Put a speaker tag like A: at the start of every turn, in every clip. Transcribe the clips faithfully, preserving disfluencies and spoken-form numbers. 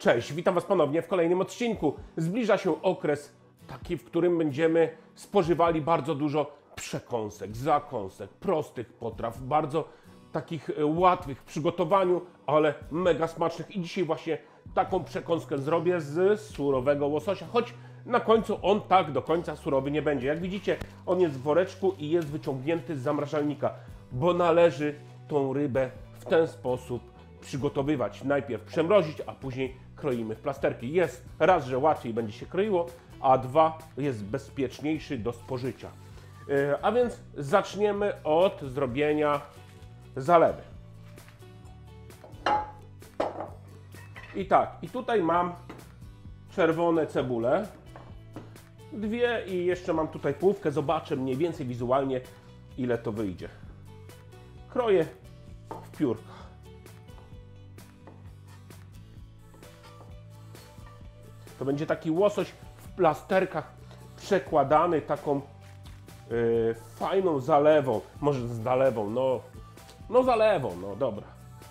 A: Cześć, witam Was ponownie w kolejnym odcinku. Zbliża się okres taki, w którym będziemy spożywali bardzo dużo przekąsek, zakąsek, prostych potraw, bardzo takich łatwych w przygotowaniu, ale mega smacznych. I dzisiaj właśnie taką przekąskę zrobię z surowego łososia, choć na końcu on tak do końca surowy nie będzie. Jak widzicie, on jest w woreczku i jest wyciągnięty z zamrażalnika, bo należy tą rybę w ten sposób przygotowywać. Najpierw przemrozić, a później kroimy w plasterki. Jest raz, że łatwiej będzie się kroiło, a dwa, jest bezpieczniejszy do spożycia. Yy, a więc zaczniemy od zrobienia zalewy. I tak, i tutaj mam czerwone cebule, dwie i jeszcze mam tutaj połówkę. Zobaczę mniej więcej wizualnie, ile to wyjdzie. Kroję w piórka. To będzie taki łosoś w plasterkach przekładany taką yy, fajną zalewą, może z zalewą, no, no zalewą, no dobra.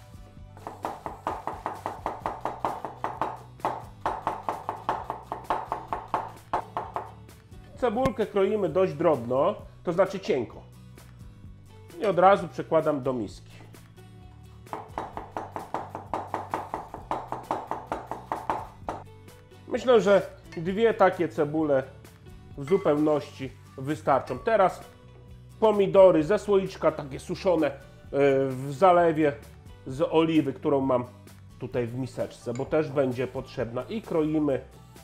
A: Cebulkę kroimy dość drobno, to znaczy cienko. I od razu przekładam do miski. Myślę, że dwie takie cebule w zupełności wystarczą. Teraz pomidory ze słoiczka, takie suszone w zalewie z oliwy, którą mam tutaj w miseczce, bo też będzie potrzebna. I kroimy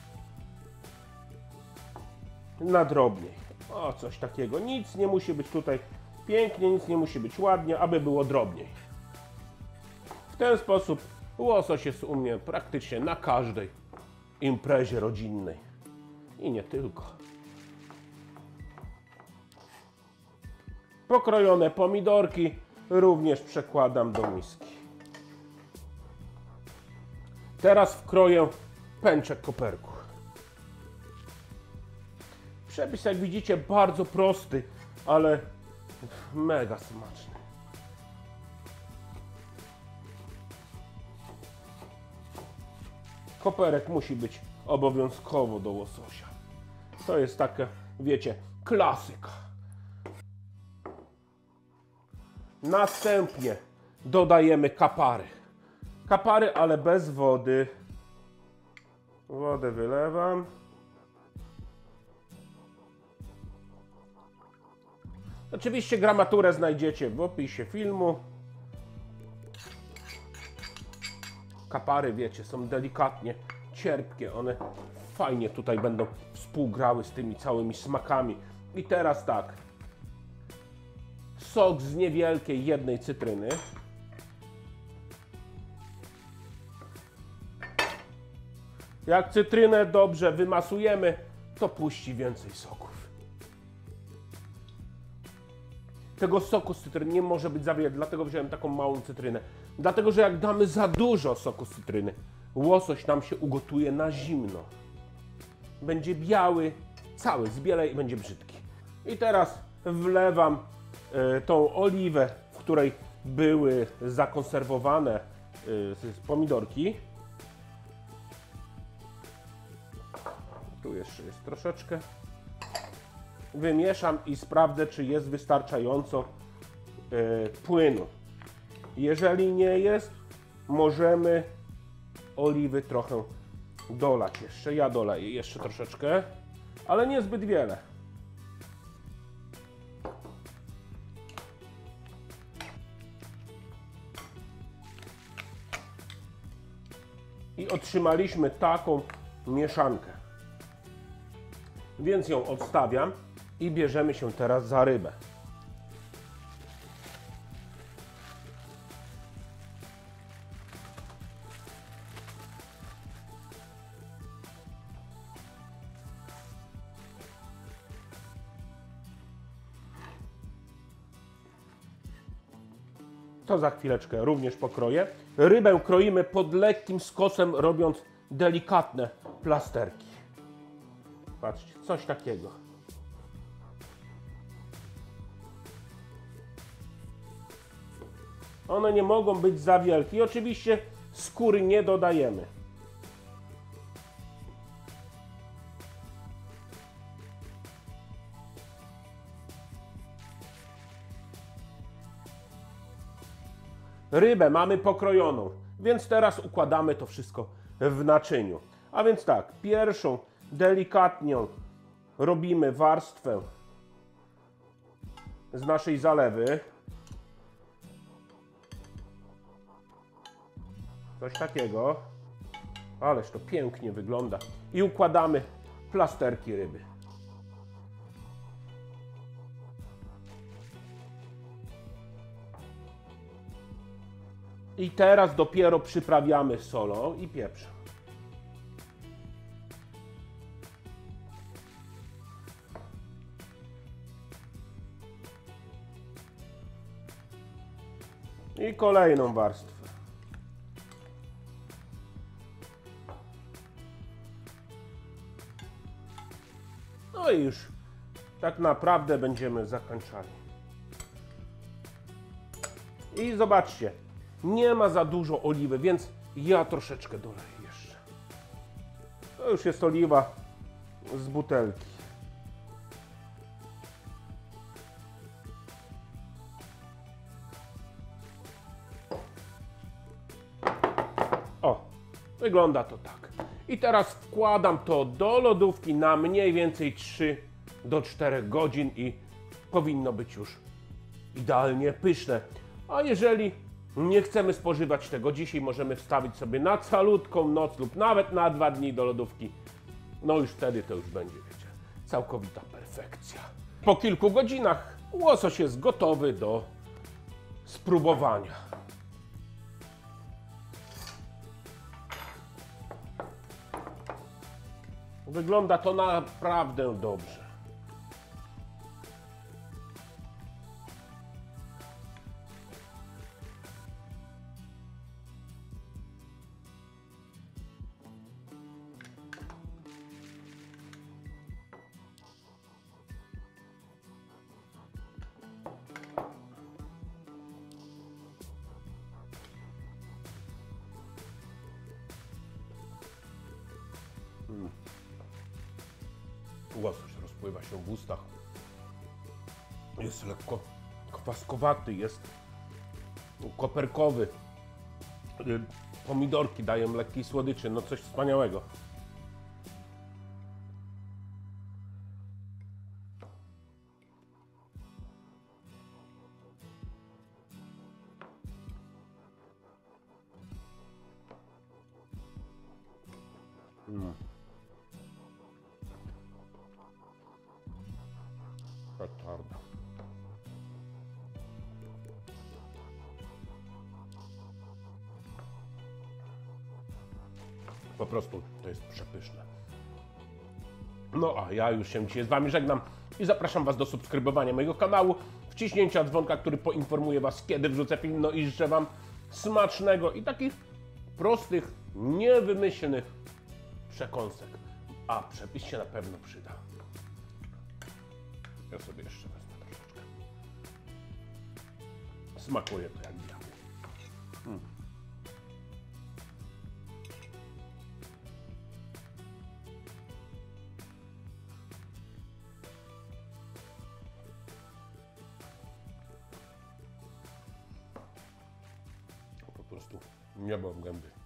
A: na drobniej. O, coś takiego. Nic nie musi być tutaj pięknie, nic nie musi być ładnie, aby było drobniej. W ten sposób łosoś jest u mnie praktycznie na każdej imprezie rodzinnej. I nie tylko. Pokrojone pomidorki również przekładam do miski. Teraz wkroję pęczek koperku. Przepis, jak widzicie, bardzo prosty, ale mega smaczny. Koperek musi być obowiązkowo do łososia. To jest taka, wiecie, klasyka. Następnie dodajemy kapary. Kapary, ale bez wody. Wodę wylewam. Oczywiście gramaturę znajdziecie w opisie filmu. Kapary, wiecie, są delikatnie cierpkie. One fajnie tutaj będą współgrały z tymi całymi smakami. I teraz tak. Sok z niewielkiej jednej cytryny. Jak cytrynę dobrze wymasujemy, to puści więcej soków. Tego soku z cytryny nie może być za wiele, dlatego wziąłem taką małą cytrynę. Dlatego, że jak damy za dużo soku z cytryny, łosoś nam się ugotuje na zimno. Będzie biały, cały zbielej i będzie brzydki. I teraz wlewam y, tą oliwę, w której były zakonserwowane y, pomidorki. Tu jeszcze jest troszeczkę. Wymieszam i sprawdzę, czy jest wystarczająco y, płynu. Jeżeli nie jest, możemy oliwy trochę dolać jeszcze. Ja doleję jeszcze troszeczkę, ale niezbyt wiele. I otrzymaliśmy taką mieszankę. Więc ją odstawiam i bierzemy się teraz za rybę. To za chwileczkę również pokroję. Rybę kroimy pod lekkim skosem, robiąc delikatne plasterki. Patrzcie, coś takiego. One nie mogą być za wielkie. I oczywiście skóry nie dodajemy. Rybę mamy pokrojoną, więc teraz układamy to wszystko w naczyniu. A więc tak, pierwszą delikatnie robimy warstwę z naszej zalewy. Coś takiego. Ależ to pięknie wygląda. I układamy plasterki ryby. I teraz dopiero przyprawiamy solą i pieprzem. I kolejną warstwę. No i już tak naprawdę będziemy zakończali. I zobaczcie, nie ma za dużo oliwy, więc ja troszeczkę doleję jeszcze. To już jest oliwa z butelki. O, wygląda to tak. I teraz wkładam to do lodówki na mniej więcej trzy do czterech godzin i powinno być już idealnie pyszne. A jeżeli nie chcemy spożywać tego dzisiaj, możemy wstawić sobie na calutką noc lub nawet na dwa dni do lodówki. No już wtedy to już będzie, wiecie, całkowita perfekcja. Po kilku godzinach łosoś jest gotowy do spróbowania. Wygląda to naprawdę dobrze. Hmm. Łosoś rozpływa się w ustach. Jest lekko kwaskowaty, jest koperkowy. Pomidorki dają lekkiej słodyczy, no coś wspaniałego. Mm. Petarda. Po prostu to jest przepyszne. No a ja już się dzisiaj z Wami żegnam i zapraszam Was do subskrybowania mojego kanału, wciśnięcia dzwonka, który poinformuje Was, kiedy wrzucę film. No i życzę Wam smacznego i takich prostych, niewymyślnych przekąsek. A przepis się na pewno przyda. Ja sobie jeszcze wezmę troszeczkę. Smakuje to jak diabł. Mm. Po prostu niebo w gęby.